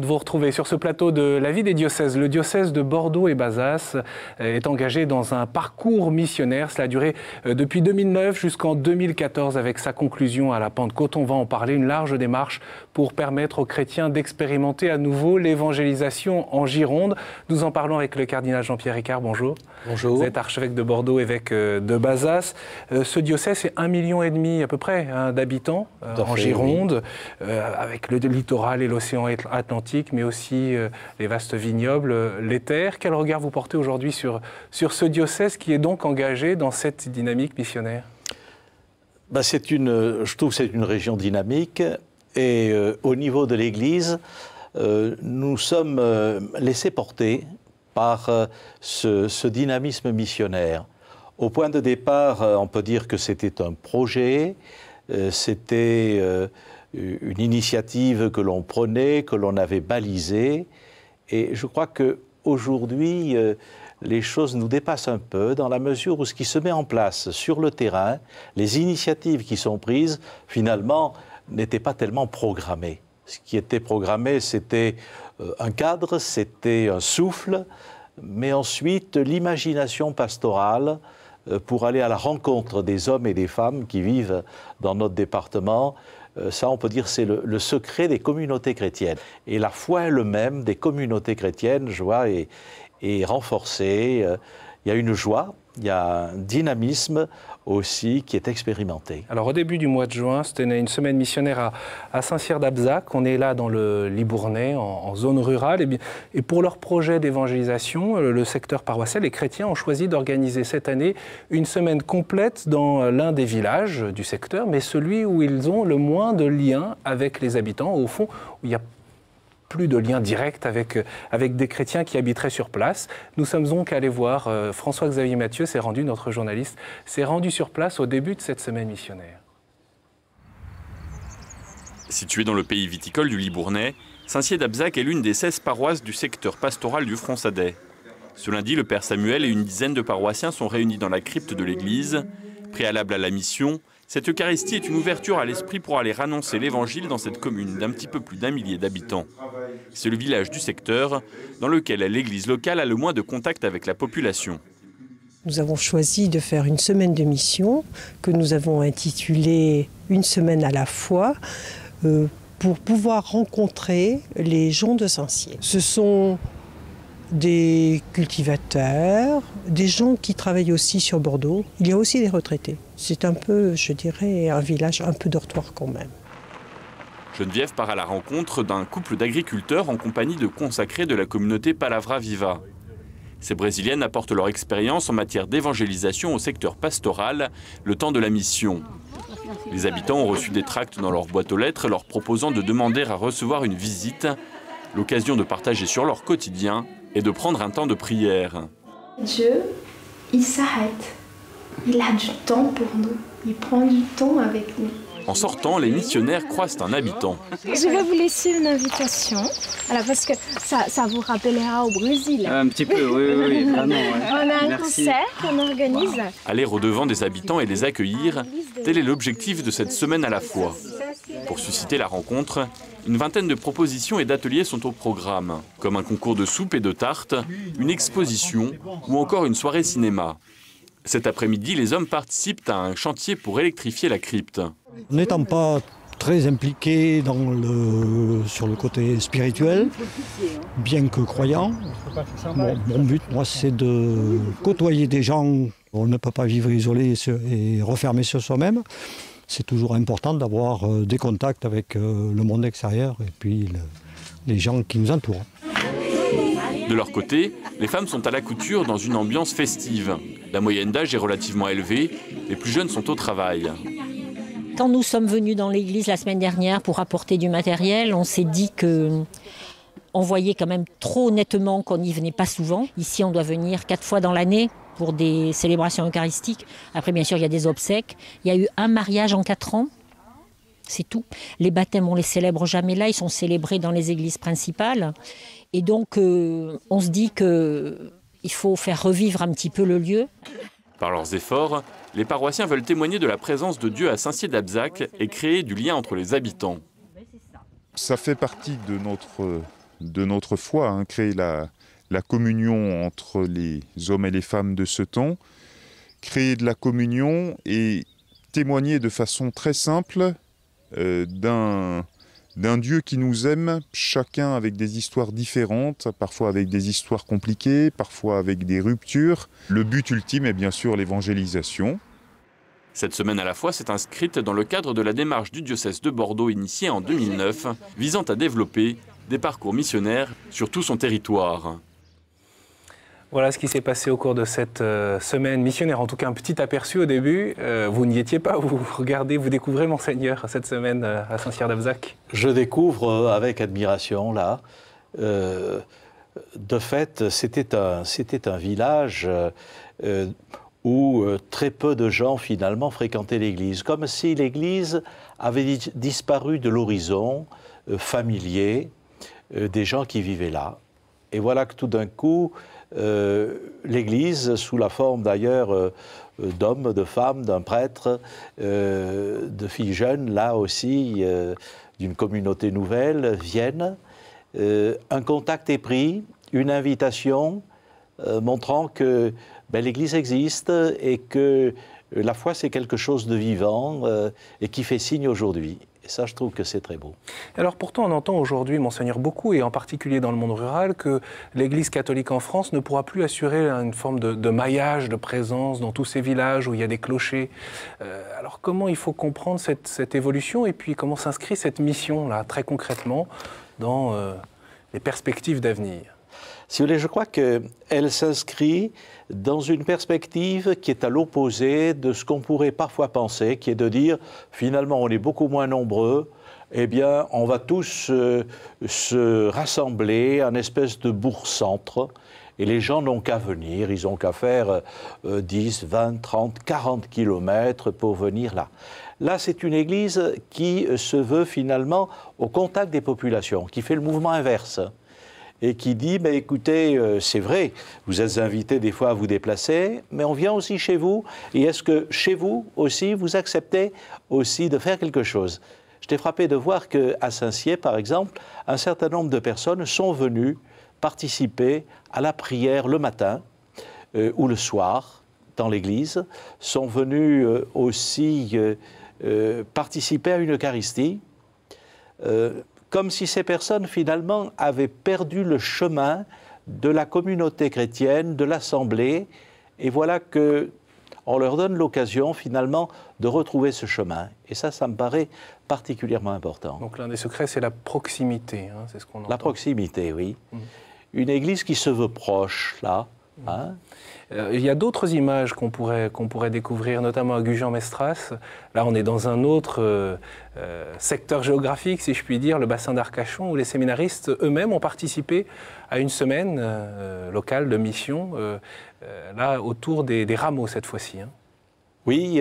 de vous retrouver sur ce plateau de la vie des diocèses. Le diocèse de Bordeaux et Bazas est engagé dans un parcours missionnaire. Cela a duré depuis 2009 jusqu'en 2014 avec sa conclusion à la Pentecôte. On va en parler, une large démarche pour permettre aux chrétiens d'expérimenter à nouveau l'évangélisation en Gironde. Nous en parlons avec le cardinal Jean-Pierre Ricard. Bonjour. Bonjour. Vous êtes archevêque de Bordeaux, évêque de Bazas. Ce diocèse, c'est 1,5 million à peu près d'habitants en Gironde, oui. Avec le littoral et l'océan Atlantique, mais aussi les vastes vignobles, les terres. Quel regard vous portez aujourd'hui sur ce diocèse qui est donc engagé dans cette dynamique missionnaire? Je trouve que c'est une région dynamique et au niveau de l'Église, nous sommes laissés porter par ce dynamisme missionnaire. Au point de départ, on peut dire que c'était un projet, c'était une initiative que l'on prenait, que l'on avait balisée. Et je crois qu'aujourd'hui, les choses nous dépassent un peu dans la mesure où ce qui se met en place sur le terrain, les initiatives qui sont prises, finalement, n'étaient pas tellement programmées. Ce qui était programmé, c'était un cadre, c'était un souffle, mais ensuite l'imagination pastorale pour aller à la rencontre des hommes et des femmes qui vivent dans notre département. Ça, on peut dire, c'est le secret des communautés chrétiennes. Et la foi elle-même des communautés chrétiennes, je vois, est renforcée. Il y a une joie, il y a un dynamisme aussi qui est expérimenté. Alors au début du mois de juin, c'était une semaine missionnaire à Saint-Cyr-d'Abzac. On est là dans le Libournais, en zone rurale. Et pour leur projet d'évangélisation, le secteur paroissial, les chrétiens ont choisi d'organiser cette année une semaine complète dans l'un des villages du secteur, mais celui où ils ont le moins de liens avec les habitants, au fond, où il y a plus de lien direct avec des chrétiens qui habiteraient sur place. Nous sommes donc allés voir, François-Xavier Mathieu notre journaliste, s'est rendu sur place au début de cette semaine missionnaire. Situé dans le pays viticole du Libournais, Saint-Cyr-d'Abzac est l'une des 16 paroisses du secteur pastoral du Fronçadet. Ce lundi, le père Samuel et une dizaine de paroissiens sont réunis dans la crypte de l'église. Préalable à la mission, cette Eucharistie est une ouverture à l'esprit pour aller annoncer l'évangile dans cette commune d'un petit peu plus d'1 millier d'habitants. C'est le village du secteur dans lequel l'église locale a le moins de contact avec la population. Nous avons choisi de faire une semaine de mission que nous avons intitulée « Une semaine à la fois » pour pouvoir rencontrer les gens de Saint-Cyr. Ce sont des cultivateurs, des gens qui travaillent aussi sur Bordeaux. Il y a aussi des retraités. C'est un peu, je dirais, un village un peu dortoir quand même. Geneviève part à la rencontre d'un couple d'agriculteurs en compagnie de consacrés de la communauté Palavra Viva. Ces Brésiliennes apportent leur expérience en matière d'évangélisation au secteur pastoral, le temps de la mission. Les habitants ont reçu des tracts dans leur boîte aux lettres leur proposant de demander à recevoir une visite, l'occasion de partager sur leur quotidien et de prendre un temps de prière. Dieu, il s'arrête. Il a du temps pour nous. Il prend du temps avec nous. En sortant, les missionnaires croisent un habitant. Je vais vous laisser une invitation, alors parce que ça vous rappellera au Brésil. Un petit peu, oui, vraiment. Ouais. On a un concert qu'on organise. Aller au-devant des habitants et les accueillir, tel est l'objectif de cette semaine à la fois. Pour susciter la rencontre, une vingtaine de propositions et d'ateliers sont au programme, comme un concours de soupe et de tartes, une exposition ou encore une soirée cinéma. Cet après-midi, les hommes participent à un chantier pour électrifier la crypte. N'étant pas très impliqué sur le côté spirituel, bien que croyant, mon but, moi, c'est de côtoyer des gens. On ne peut pas vivre isolé et refermé sur soi-même. C'est toujours important d'avoir des contacts avec le monde extérieur et puis les gens qui nous entourent. De leur côté, les femmes sont à la couture dans une ambiance festive. La moyenne d'âge est relativement élevée, les plus jeunes sont au travail. Quand nous sommes venus dans l'église la semaine dernière pour apporter du matériel, on s'est dit qu'on voyait quand même trop nettement qu'on n'y venait pas souvent. Ici, on doit venir 4 fois dans l'année pour des célébrations eucharistiques. Après, bien sûr, il y a des obsèques. Il y a eu un mariage en 4 ans. C'est tout. Les baptêmes, on ne les célèbre jamais là. Ils sont célébrés dans les églises principales. Et donc, on se dit qu'il faut faire revivre un petit peu le lieu. Par leurs efforts, les paroissiens veulent témoigner de la présence de Dieu à Saint-Cyr-d'Abzac et créer du lien entre les habitants. Ça fait partie de notre notre foi, hein, créer la communion entre les hommes et les femmes de ce temps, créer de la communion et témoigner de façon très simple d'un Dieu qui nous aime, chacun avec des histoires différentes, parfois avec des histoires compliquées, parfois avec des ruptures. Le but ultime est bien sûr l'évangélisation. Cette semaine à la foi s'est inscrite dans le cadre de la démarche du diocèse de Bordeaux initiée en 2009, visant à développer des parcours missionnaires sur tout son territoire. Voilà ce qui s'est passé au cours de cette semaine missionnaire. En tout cas, un petit aperçu au début. Vous n'y étiez pas, vous regardez, vous découvrez Monseigneur cette semaine à Saint-Cyr-d'Abzac. Je découvre avec admiration, là. De fait, c'était un village où très peu de gens, finalement, fréquentaient l'église. Comme si l'église avait disparu de l'horizon familier des gens qui vivaient là. Et voilà que tout d'un coup, l'Église, sous la forme d'ailleurs d'hommes, de femmes, d'un prêtre, de filles jeunes, là aussi, d'une communauté nouvelle, viennent. Un contact est pris, une invitation montrant que l'Église existe et que la foi, c'est quelque chose de vivant et qui fait signe aujourd'hui. Et ça, je trouve que c'est très beau. Alors pourtant, on entend aujourd'hui, Monseigneur, beaucoup, et en particulier dans le monde rural, que l'Église catholique en France ne pourra plus assurer une forme de maillage, de présence dans tous ces villages où il y a des clochers. Alors comment il faut comprendre cette évolution et puis comment s'inscrit cette mission-là, très concrètement, dans les perspectives d'avenir? Si vous voulez, je crois qu'elle s'inscrit dans une perspective qui est à l'opposé de ce qu'on pourrait parfois penser, qui est de dire, finalement, on est beaucoup moins nombreux, eh bien, on va tous se rassembler en espèce de bourg-centre, et les gens n'ont qu'à venir, ils n'ont qu'à faire 10, 20, 30, 40 kilomètres pour venir là. Là, c'est une église qui se veut finalement au contact des populations, qui fait le mouvement inverse. Et qui dit, écoutez, c'est vrai, vous êtes invités des fois à vous déplacer, mais on vient aussi chez vous, et est-ce que chez vous aussi, vous acceptez aussi de faire quelque chose? J'étais frappé de voir qu'à Saint-Cyr, par exemple, un certain nombre de personnes sont venues participer à la prière le matin ou le soir dans l'église, sont venues aussi participer à une Eucharistie, comme si ces personnes, finalement, avaient perdu le chemin de la communauté chrétienne, de l'Assemblée, et voilà qu'on leur donne l'occasion, finalement, de retrouver ce chemin. Et ça me paraît particulièrement important. Donc l'un des secrets, c'est la proximité, hein, c'est ce qu'on entend. La proximité, oui. Une église qui se veut proche, là. Hein. Il y a d'autres images qu'on pourrait découvrir, notamment à Gujan-Mestras. Là, on est dans un autre secteur géographique, si je puis dire, le bassin d'Arcachon, où les séminaristes eux-mêmes ont participé à une semaine locale de mission, là, autour des rameaux cette fois-ci. Hein. Oui,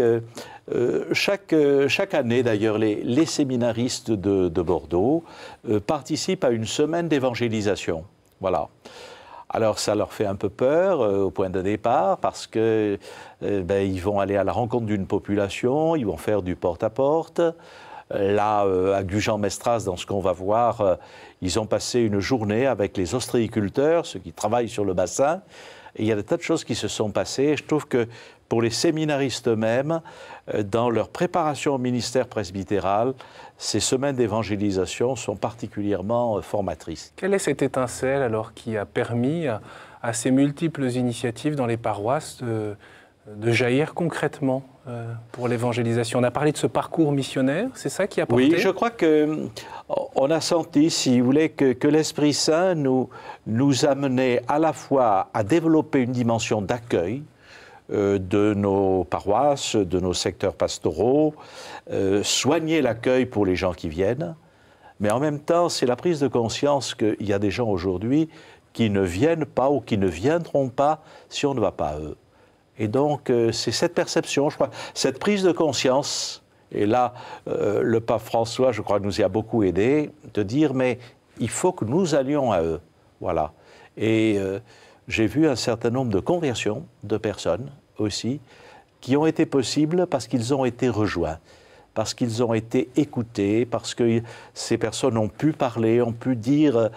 chaque année, d'ailleurs, les séminaristes de Bordeaux participent à une semaine d'évangélisation. Voilà. Alors ça leur fait un peu peur au point de départ parce que ils vont aller à la rencontre d'une population, ils vont faire du porte-à-porte. Là, à Gujan-Mestras, dans ce qu'on va voir, ils ont passé une journée avec les ostréiculteurs, ceux qui travaillent sur le bassin. Et il y a des tas de choses qui se sont passées. Je trouve que pour les séminaristes eux-mêmes, dans leur préparation au ministère presbytéral, ces semaines d'évangélisation sont particulièrement formatrices. Quelle est cette étincelle alors qui a permis à ces multiples initiatives dans les paroisses de jaillir concrètement pour l'évangélisation? On a parlé de ce parcours missionnaire, c'est ça qui a porté? Oui, je crois qu'on a senti, si vous voulez, que l'Esprit Saint nous amenait à la fois à développer une dimension d'accueil de nos paroisses, de nos secteurs pastoraux, soigner l'accueil pour les gens qui viennent, mais en même temps, c'est la prise de conscience qu'il y a des gens aujourd'hui qui ne viennent pas ou qui ne viendront pas si on ne va pas à eux. Et donc, c'est cette perception, je crois, cette prise de conscience, et là, le pape François, je crois, nous y a beaucoup aidé, de dire, mais il faut que nous allions à eux. Voilà. Et j'ai vu un certain nombre de conversions de personnes aussi, qui ont été possibles parce qu'ils ont été rejoints parce qu'ils ont été écoutés, parce que ces personnes ont pu parler, ont pu dire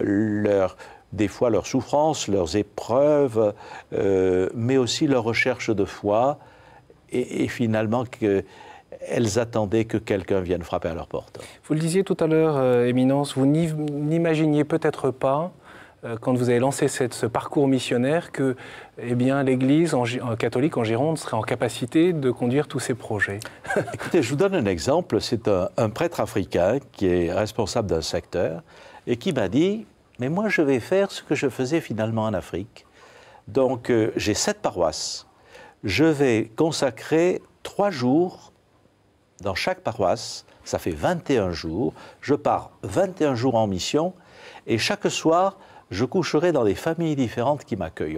des fois leurs souffrances, leurs épreuves, mais aussi leur recherche de foi, et finalement qu'elles attendaient que quelqu'un vienne frapper à leur porte. Vous le disiez tout à l'heure, Éminence, vous n'imaginiez peut-être pas, quand vous avez lancé ce parcours missionnaire, que l'Église catholique en Gironde serait en capacité de conduire tous ces projets. Écoutez, je vous donne un exemple. C'est un prêtre africain qui est responsable d'un secteur et qui m'a dit « Mais moi, je vais faire ce que je faisais finalement en Afrique. Donc, j'ai 7 paroisses. Je vais consacrer 3 jours dans chaque paroisse. Ça fait 21 jours. Je pars 21 jours en mission et chaque soir, je coucherai dans des familles différentes qui m'accueilleront. »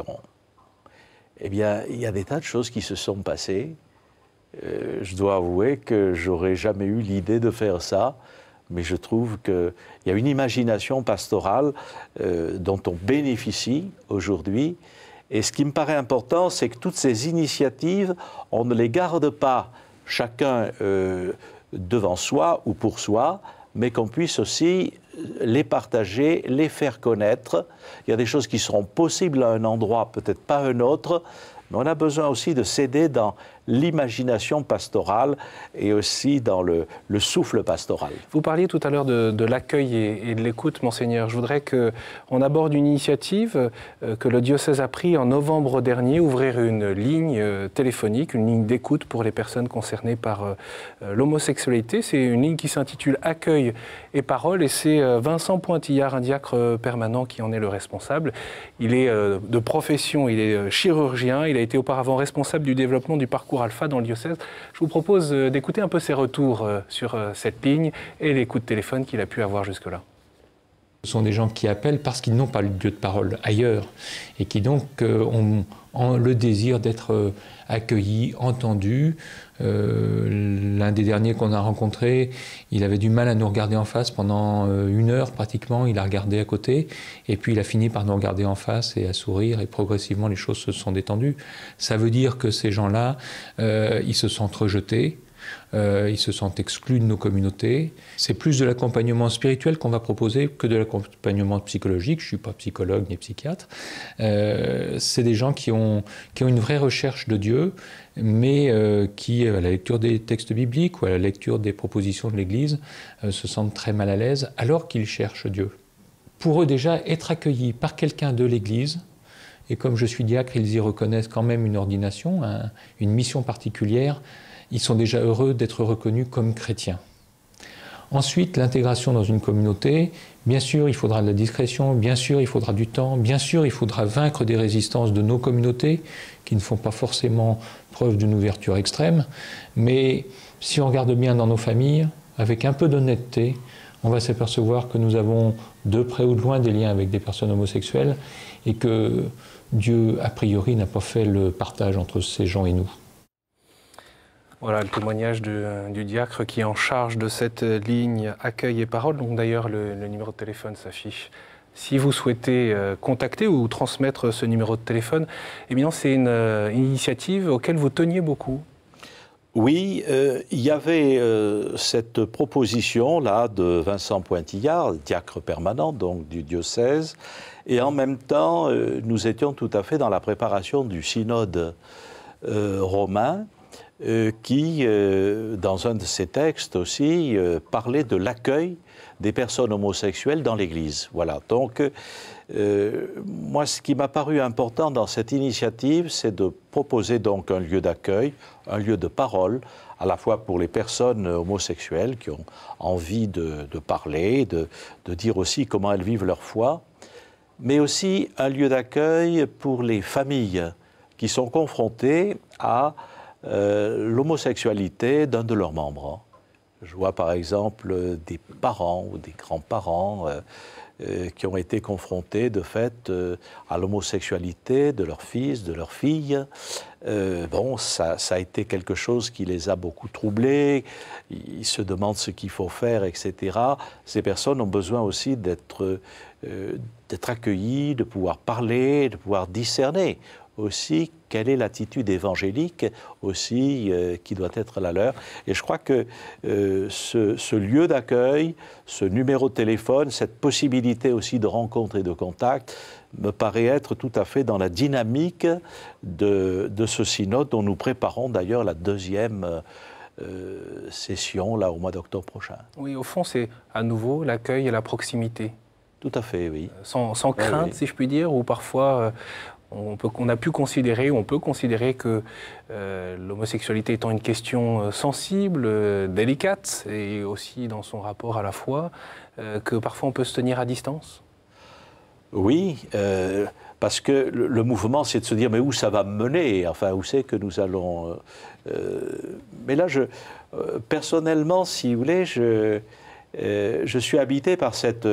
Eh bien, il y a des tas de choses qui se sont passées. Je dois avouer que j'aurais jamais eu l'idée de faire ça, mais je trouve qu'il y a une imagination pastorale dont on bénéficie aujourd'hui. Et ce qui me paraît important, c'est que toutes ces initiatives, on ne les garde pas chacun devant soi ou pour soi, mais qu'on puisse aussi les partager, les faire connaître. Il y a des choses qui seront possibles à un endroit, peut-être pas à un autre, mais on a besoin aussi de s'aider dans l'imagination pastorale et aussi dans le souffle pastoral. Vous parliez tout à l'heure de l'accueil et de l'écoute, Monseigneur. Je voudrais qu'on aborde une initiative que le diocèse a prise en novembre dernier, ouvrir une ligne téléphonique, une ligne d'écoute pour les personnes concernées par l'homosexualité. C'est une ligne qui s'intitule Accueil et parole, et c'est Vincent Pointillard, un diacre permanent, qui en est le responsable. Il est de profession, il est chirurgien, il a été auparavant responsable du développement du parcours Alpha dans le diocèse. Je vous propose d'écouter un peu ses retours sur cette ligne et les coups de téléphone qu'il a pu avoir jusque-là. Ce sont des gens qui appellent parce qu'ils n'ont pas le lieu de parole ailleurs et qui donc ont le désir d'être accueillis, entendus. L'un des derniers qu'on a rencontré, il avait du mal à nous regarder en face pendant 1 heure pratiquement, il a regardé à côté et puis il a fini par nous regarder en face et à sourire et progressivement les choses se sont détendues. Ça veut dire que ces gens-là, ils se sentent rejetés. Ils se sentent exclus de nos communautés. C'est plus de l'accompagnement spirituel qu'on va proposer que de l'accompagnement psychologique. Je ne suis pas psychologue ni psychiatre. C'est des gens qui ont une vraie recherche de Dieu, mais qui, à la lecture des textes bibliques ou à la lecture des propositions de l'Église, se sentent très mal à l'aise alors qu'ils cherchent Dieu. Pour eux déjà, être accueillis par quelqu'un de l'Église, et comme je suis diacre, ils y reconnaissent quand même une ordination, une mission particulière, ils sont déjà heureux d'être reconnus comme chrétiens. Ensuite, l'intégration dans une communauté, bien sûr, il faudra de la discrétion, bien sûr, il faudra du temps, bien sûr, il faudra vaincre des résistances de nos communautés qui ne font pas forcément preuve d'une ouverture extrême, mais si on regarde bien dans nos familles, avec un peu d'honnêteté, on va s'apercevoir que nous avons de près ou de loin des liens avec des personnes homosexuelles et que Dieu, a priori, n'a pas fait le partage entre ces gens et nous. Voilà le témoignage du diacre qui est en charge de cette ligne accueil et parole. Donc d'ailleurs, le numéro de téléphone s'affiche. Si vous souhaitez contacter ou transmettre ce numéro de téléphone, eh bien c'est une initiative auquel vous teniez beaucoup. Oui, il y avait cette proposition-là de Vincent Pointillard, diacre permanent donc du diocèse, et en même temps, nous étions tout à fait dans la préparation du synode romain, qui, dans un de ses textes aussi, parlait de l'accueil des personnes homosexuelles dans l'Église. Voilà. Donc, moi, ce qui m'a paru important dans cette initiative, c'est de proposer donc un lieu d'accueil, un lieu de parole, à la fois pour les personnes homosexuelles qui ont envie de parler, de dire aussi comment elles vivent leur foi, mais aussi un lieu d'accueil pour les familles qui sont confrontées à l'homosexualité d'un de leurs membres. Je vois par exemple des parents ou des grands-parents qui ont été confrontés de fait à l'homosexualité de leur fils, de leur fille. Bon, ça a été quelque chose qui les a beaucoup troublés. Ils se demandent ce qu'il faut faire, etc. Ces personnes ont besoin aussi d'être accueillies, de pouvoir parler, de pouvoir discerner aussi quelle est l'attitude évangélique aussi qui doit être la leur. Et je crois que ce lieu d'accueil, ce numéro de téléphone, cette possibilité aussi de rencontre et de contact me paraît être tout à fait dans la dynamique de ce synode dont nous préparons d'ailleurs la deuxième session là, au mois d'octobre prochain. Oui, au fond, c'est à nouveau l'accueil et la proximité. Tout à fait, oui. Sans crainte, oui. Si je puis dire, ou parfois on peut considérer que l'homosexualité étant une question sensible, délicate, et aussi dans son rapport à la foi, que parfois on peut se tenir à distance. Oui, parce que le mouvement, c'est de se dire, mais où ça va me mener? Enfin, où c'est que nous allons... mais là, personnellement, si vous voulez, je suis habité par cette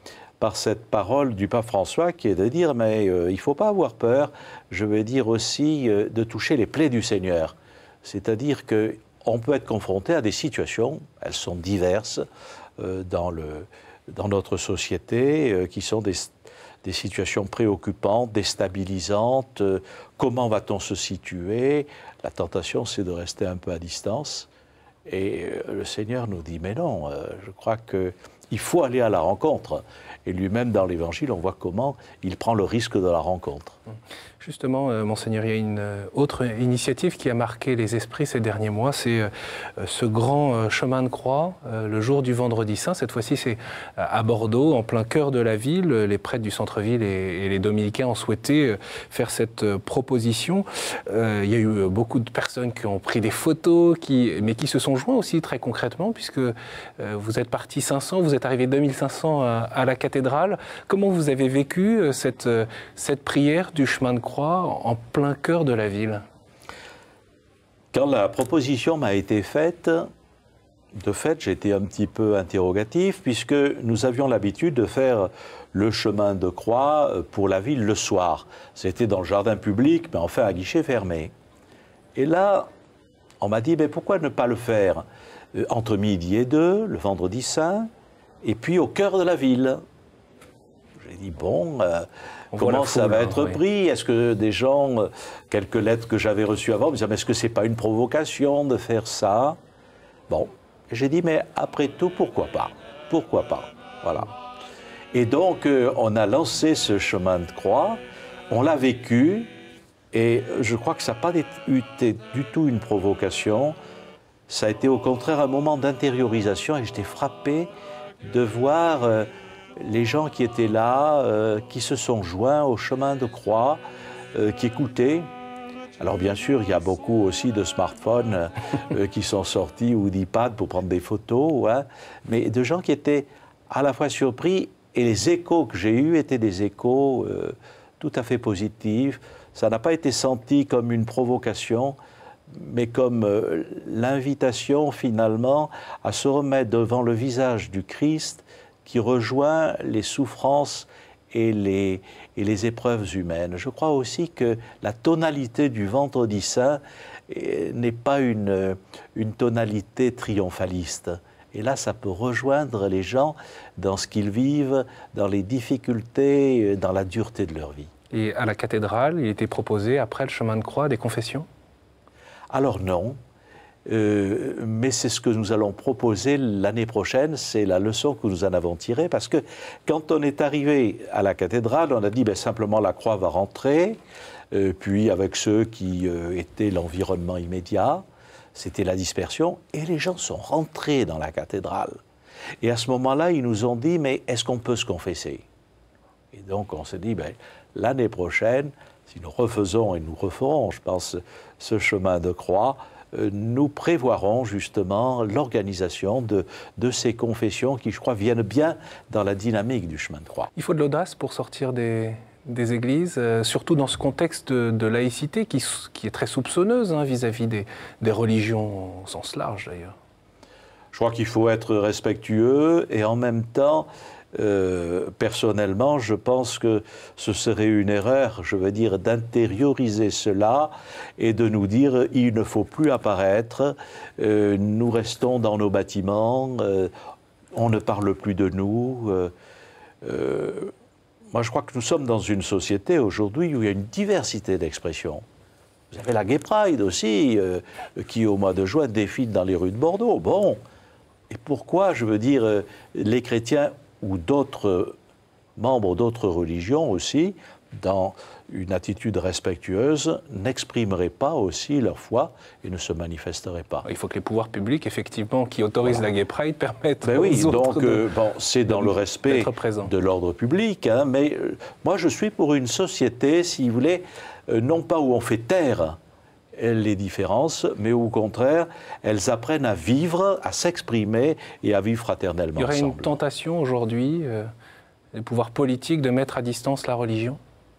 parole du pape François qui est de dire, mais il ne faut pas avoir peur, je veux dire aussi, de toucher les plaies du Seigneur. C'est-à-dire qu'on peut être confronté à des situations, elles sont diverses dans notre société, qui sont des situations préoccupantes, déstabilisantes. Comment va-t-on se situer? La tentation, c'est de rester un peu à distance. Et le Seigneur nous dit, mais non, je crois qu'il faut aller à la rencontre. Et lui-même, dans l'Évangile, on voit comment il prend le risque de la rencontre. Justement, Monseigneur, il y a une autre initiative qui a marqué les esprits ces derniers mois, c'est ce grand chemin de croix, le jour du Vendredi Saint. Cette fois-ci, c'est à Bordeaux, en plein cœur de la ville. Les prêtres du centre-ville et les dominicains ont souhaité faire cette proposition. Il y a eu beaucoup de personnes qui ont pris des photos, mais qui se sont joints aussi très concrètement, puisque vous êtes partis 500, vous êtes arrivés 2500 à la cathédrale. Comment vous avez vécu cette prière du chemin de croix en plein cœur de la ville? Quand la proposition m'a été faite, de fait, j'étais un petit peu interrogatif, puisque nous avions l'habitude de faire le chemin de croix pour la ville le soir. C'était dans le jardin public, mais enfin à guichet fermé. Et là, on m'a dit, mais pourquoi ne pas le faire entre midi et 2, le Vendredi Saint, et puis au cœur de la ville? J'ai dit, bon... comment ça va être pris? Est-ce que des gens, quelques lettres que j'avais reçues avant, me disaient, mais est-ce que ce n'est pas une provocation de faire ça? Bon, j'ai dit, mais après tout, pourquoi pas? Pourquoi pas? Voilà. Et donc, on a lancé ce chemin de croix, on l'a vécu, et je crois que ça n'a pas été du tout une provocation, ça a été au contraire un moment d'intériorisation, et j'étais frappé de voir... les gens qui étaient là, qui se sont joints au chemin de croix, qui écoutaient. Alors bien sûr, il y a beaucoup aussi de smartphones qui sont sortis ou d'iPads pour prendre des photos, hein, mais de gens qui étaient à la fois surpris, et les échos que j'ai eus étaient des échos tout à fait positifs. Ça n'a pas été senti comme une provocation, mais comme l'invitation finalement à se remettre devant le visage du Christ, qui rejoint les souffrances et les épreuves humaines. Je crois aussi que la tonalité du Vendredi Saint n'est pas une tonalité triomphaliste. Et là, ça peut rejoindre les gens dans ce qu'ils vivent, dans les difficultés, dans la dureté de leur vie. Et à la cathédrale, il était proposé, après le chemin de croix, des confessions? Alors non. Mais c'est ce que nous allons proposer l'année prochaine, c'est la leçon que nous en avons tirée, parce que quand on est arrivé à la cathédrale, on a dit ben, simplement la croix va rentrer, puis avec ceux qui étaient l'environnement immédiat, c'était la dispersion, et les gens sont rentrés dans la cathédrale. Et à ce moment-là, ils nous ont dit, mais est-ce qu'on peut se confesser? Et donc on s'est dit, ben, l'année prochaine, si nous refaisons, et nous referons, je pense, ce chemin de croix, nous prévoirons justement l'organisation de ces confessions qui, je crois, viennent bien dans la dynamique du chemin de croix. Il faut de l'audace pour sortir des églises, surtout dans ce contexte de laïcité qui est très soupçonneuse vis-à-vis des religions au sens large d'ailleurs. Je crois qu'il faut être respectueux et en même temps, personnellement, je pense que ce serait une erreur, je veux dire, d'intérioriser cela et de nous dire il ne faut plus apparaître, nous restons dans nos bâtiments, on ne parle plus de nous. moi, je crois que nous sommes dans une société aujourd'hui où il y a une diversité d'expressions. Vous avez la Gay Pride aussi, qui au mois de juin défile dans les rues de Bordeaux. Bon, et pourquoi, je veux dire, les chrétiens ou d'autres membres d'autres religions aussi, dans une attitude respectueuse, n'exprimeraient pas aussi leur foi et ne se manifesteraient pas. Il faut que les pouvoirs publics, effectivement, qui autorisent la Gay Pride, permettent aux autres donc, bon, c'est dans le respect de l'ordre public, hein, mais moi je suis pour une société, si vous voulez, non pas où on fait taire les différences, mais au contraire, elles apprennent à vivre, à s'exprimer et à vivre fraternellement ensemble. Il y aurait une tentation aujourd'hui, des pouvoirs politiques, de mettre à distance la religion ?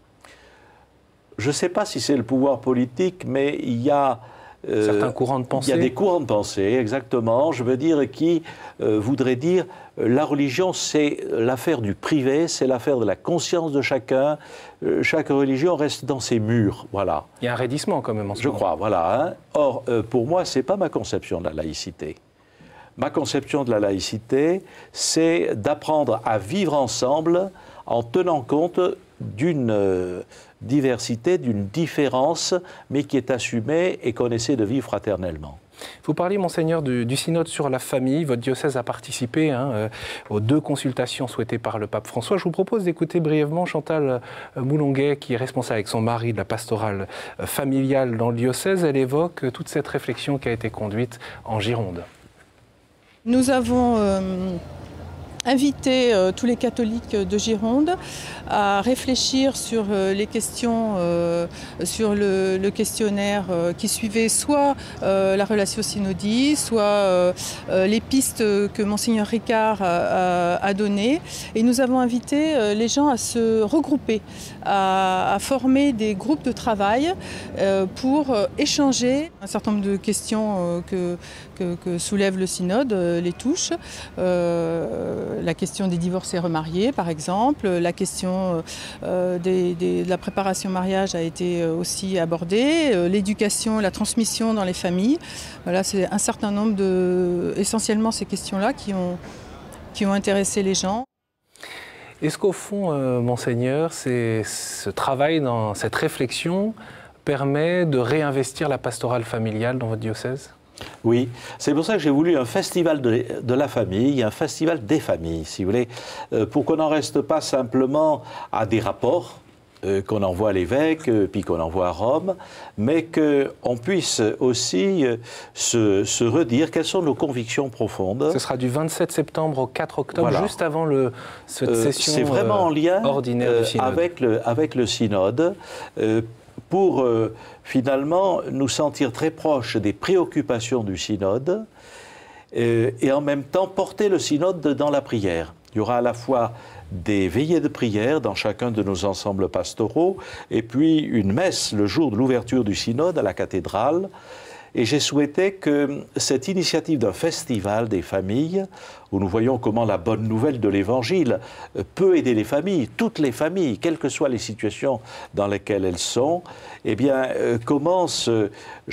Je ne sais pas si c'est le pouvoir politique, mais il y a... certains courants de pensée. Il y a des courants de pensée, exactement. Je veux dire, qui voudraient dire la religion, c'est l'affaire du privé, c'est l'affaire de la conscience de chacun. Chaque religion reste dans ses murs, voilà. Il y a un raidissement quand même en ce moment. Je crois, voilà. Hein. Or, pour moi, ce n'est pas ma conception de la laïcité. Ma conception de la laïcité, c'est d'apprendre à vivre ensemble en tenant compte d'une diversité, d'une différence, mais qui est assumée et qu'on essaie de vivre fraternellement. Vous parliez, Monseigneur, du synode sur la famille. Votre diocèse a participé aux 2 consultations souhaitées par le pape François. Je vous propose d'écouter brièvement Chantal Moulonguet, qui est responsable avec son mari de la pastorale familiale dans le diocèse. Elle évoque toute cette réflexion qui a été conduite en Gironde. Nous avons invité tous les catholiques de Gironde à réfléchir sur les questions, sur le questionnaire qui suivait soit la relation synodie, soit les pistes que Monseigneur Ricard a données. Et nous avons invité les gens à se regrouper, à former des groupes de travail pour échanger un certain nombre de questions que soulève le synode, les touches. La question des divorcés remariés, par exemple, la question de la préparation au mariage a été aussi abordée, l'éducation, la transmission dans les familles. Voilà, c'est un certain nombre essentiellement ces questions-là qui ont intéressé les gens. Est-ce qu'au fond, Monseigneur, ce travail, dans cette réflexion, permet de réinvestir la pastorale familiale dans votre diocèse ? Oui, c'est pour ça que j'ai voulu un festival de la famille, un festival des familles, si vous voulez, pour qu'on n'en reste pas simplement à des rapports qu'on envoie à l'évêque, puis qu'on envoie à Rome, mais qu'on puisse aussi se redire quelles sont nos convictions profondes. Ce sera du 27 septembre au 4 octobre, voilà. Juste avant cette session c'est vraiment en lien ordinaire du synode. avec le synode, pour finalement nous sentir très proches des préoccupations du synode et en même temps porter le synode dans la prière. Il y aura à la fois des veillées de prière dans chacun de nos ensembles pastoraux et puis une messe le jour de l'ouverture du synode à la cathédrale. Et j'ai souhaité que cette initiative d'un festival des familles, où nous voyons comment la bonne nouvelle de l'Évangile peut aider les familles, toutes les familles, quelles que soient les situations dans lesquelles elles sont, eh bien, comment ce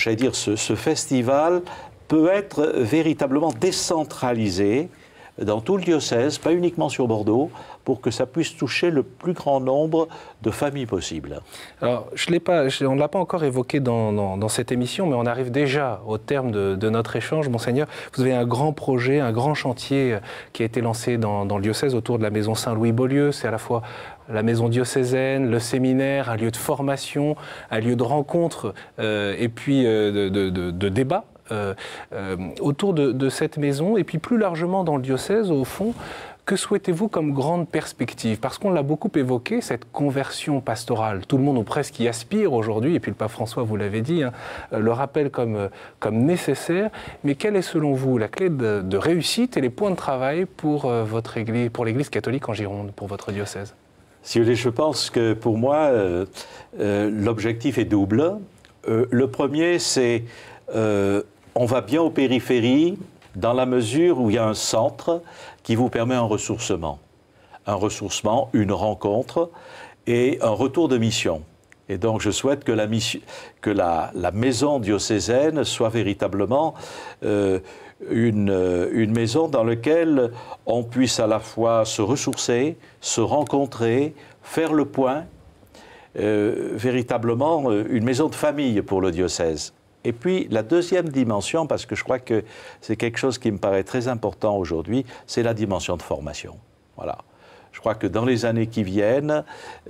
festival peut être véritablement décentralisé dans tout le diocèse, pas uniquement sur Bordeaux, pour que ça puisse toucher le plus grand nombre de familles possible. Alors, on ne l'a pas encore évoqué dans cette émission, mais on arrive déjà au terme de notre échange, Monseigneur. Vous avez un grand projet, un grand chantier qui a été lancé dans le diocèse autour de la maison Saint-Louis-Beaulieu. C'est à la fois la maison diocésaine, le séminaire, un lieu de formation, un lieu de rencontre et puis de débat. Autour de cette maison, et puis plus largement dans le diocèse, au fond, que souhaitez-vous comme grande perspective? Parce qu'on l'a beaucoup évoqué, cette conversion pastorale. Tout le monde ou presque y aspire aujourd'hui, et puis le pape François, vous l'avez dit, le rappelle comme nécessaire. Mais quelle est selon vous la clé de réussite et les points de travail pour votre Église, pour l'Église catholique en Gironde, pour votre diocèse? Si vous voulez, je pense que pour moi, l'objectif est double. Le premier, c'est on va bien aux périphéries dans la mesure où il y a un centre qui vous permet un ressourcement. Un ressourcement, une rencontre et un retour de mission. Et donc je souhaite que la maison diocésaine soit véritablement une maison dans laquelle on puisse à la fois se ressourcer, se rencontrer, faire le point, véritablement une maison de famille pour le diocèse. Et puis la deuxième dimension, parce que je crois que c'est quelque chose qui me paraît très important aujourd'hui, c'est la dimension de formation. Voilà. Je crois que dans les années qui viennent,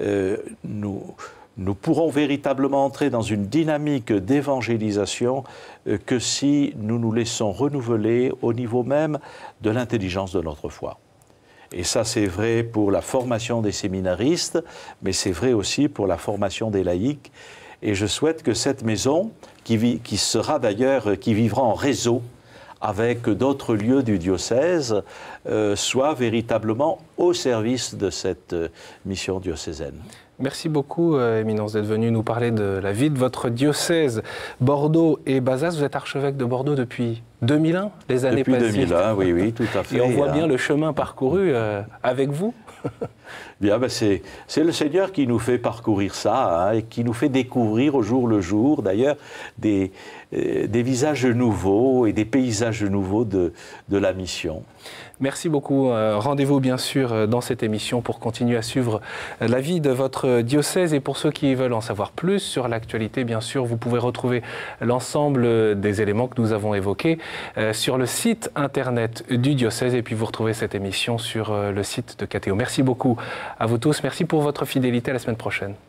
nous pourrons véritablement entrer dans une dynamique d'évangélisation que si nous nous laissons renouveler au niveau même de l'intelligence de notre foi. Et ça, c'est vrai pour la formation des séminaristes, mais c'est vrai aussi pour la formation des laïcs. Et je souhaite que cette maison, qui vivra en réseau avec d'autres lieux du diocèse, soit véritablement au service de cette mission diocésaine. Merci beaucoup, Éminence, d'être venu nous parler de la vie de votre diocèse, Bordeaux et Bazas. Vous êtes archevêque de Bordeaux depuis 2001, les années passées. Depuis 2001, oui, tout à fait. Et on voit bien le chemin parcouru avec vous. Bien, ben c'est le Seigneur qui nous fait parcourir ça, hein, et qui nous fait découvrir au jour le jour, d'ailleurs, des visages nouveaux et des paysages nouveaux de la mission. Merci beaucoup. Rendez-vous bien sûr dans cette émission pour continuer à suivre la vie de votre diocèse. Et pour ceux qui veulent en savoir plus sur l'actualité, bien sûr, vous pouvez retrouver l'ensemble des éléments que nous avons évoqués sur le site internet du diocèse. Et puis vous retrouvez cette émission sur le site de KTO. Merci beaucoup à vous tous. Merci pour votre fidélité. À la semaine prochaine.